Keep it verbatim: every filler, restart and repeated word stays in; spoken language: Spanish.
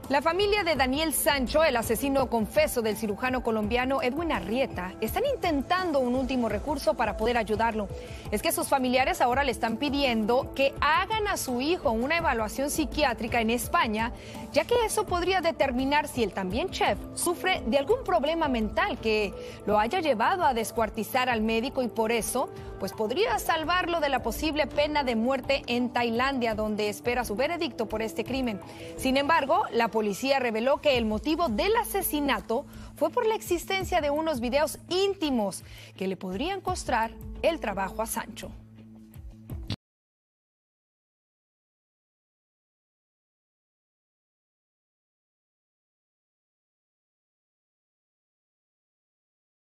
La familia de Daniel Sancho, el asesino confeso del cirujano colombiano Edwin Arrieta, están intentando un último recurso para poder ayudarlo. Es que sus familiares ahora le están pidiendo que hagan a su hijo una evaluación psiquiátrica en España, ya que eso podría determinar si el también chef sufre de algún problema mental que lo haya llevado a descuartizar al médico y por eso pues podría salvarlo de la posible pena de muerte en Tailandia, donde espera su veredicto por este crimen. Sin embargo, la policía reveló que el motivo del asesinato fue por la existencia de unos videos íntimos que le podrían costar el trabajo a Sancho.